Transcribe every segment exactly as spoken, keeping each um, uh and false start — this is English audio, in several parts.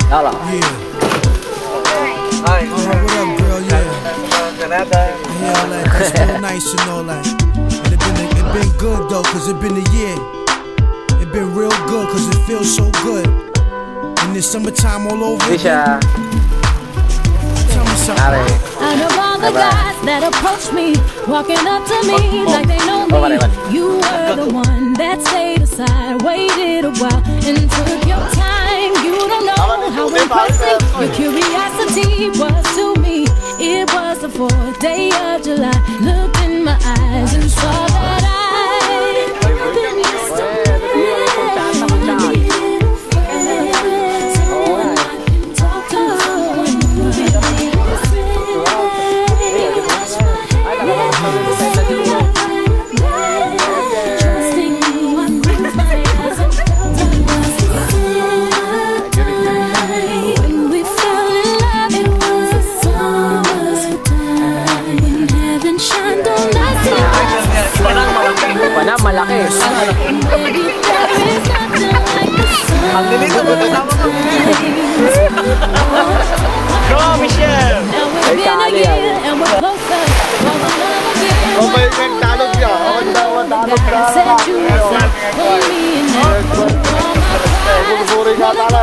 Hello. Yeah. Hi. Oh, what up, girl? Yeah. Canada. Yeah, all that. That's real nice and all that. And it been, it been good though, cause it been a year. It been real good, cause it feels so good. And it's summertime all over again. Tell me something. Out of all the guys that approached me, walking up to me like they know me, you were the one that stayed aside, waited a while, and took your time. You don't know how impressive your curiosity was to me. It was the fourth day of July. Looked in my eyes and saw that I been used to malaki. Ang galing ko kasama ko. Go, Michelle! Ay, kali yan. Oh, may talog niya. Ako daw, talog na. Gurguri nga tala.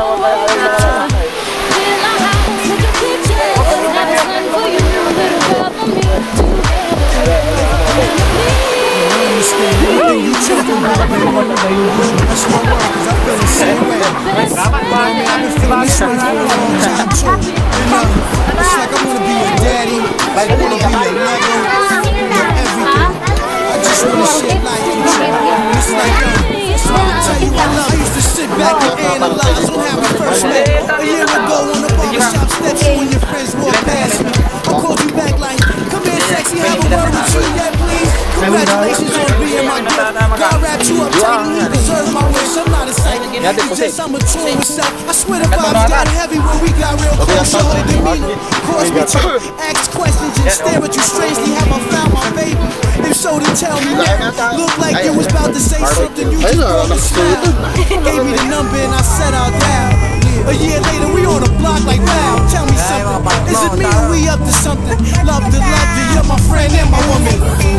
Anything you talking about, baby, that's my word, cause I feel the same way. You know what I mean? I've been feeling this way for a long time too. And uh, it's like I wanna be your daddy, I wanna be your lover, your everything. I just wanna share life with you. It's like, uh, so I'ma tell you I love. I used to sit back and analyze on how we first met. A year ago on the barbershop steps, you and your friends walked past me. I called you back like, come here sexy, have a word with you, yeah please. Congratulations on being my gift. God wrapped you up tight and you deserve my wish. I'm not a psychic, it's just I'm a true myself. I swear the vibes got heavy when we got real close. So holding me, cause me to ask questions and stare at you strangely. Have I found my baby? If so, then tell me now. Look like you was about to say something, you just broke a smile. Gave me the number and I said out loud. A year later, we on the block like wow. Tell me something, is it me or we up to something? Love to love you, you're my friend and my woman.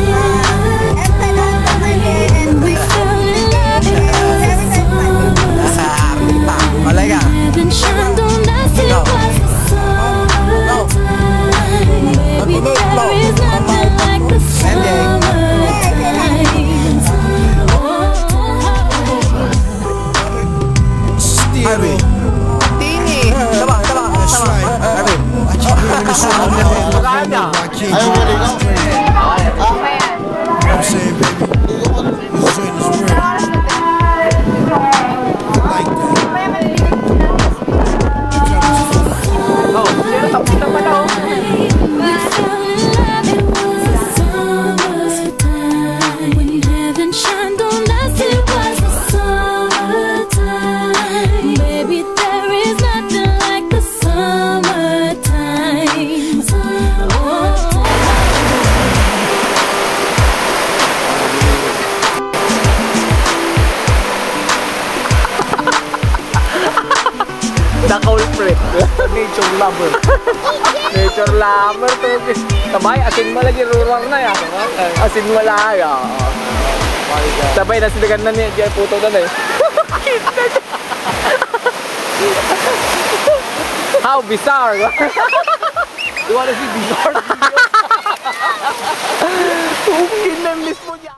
And we fell in love in the summertime. Heaven shined on us, it was the summertime. Baby, there is nothing like the summertime. Stevie. That's right. I keep bringing this one on my head. I can't do it. You know what I'm saying, baby? This joint is real. I like that. When heaven shined on us, it was the summertime. Baby, there is nothing like the summertime. Oh. The culprit. Nature lover. Nature lover. Sabay, asin mo lagi rurar na yan. Asin mo lang. Sabay, nasiligan na niya. Diyan puto na eh. How bizarre. You wanna see bizarre? Kung yun na mismo niya.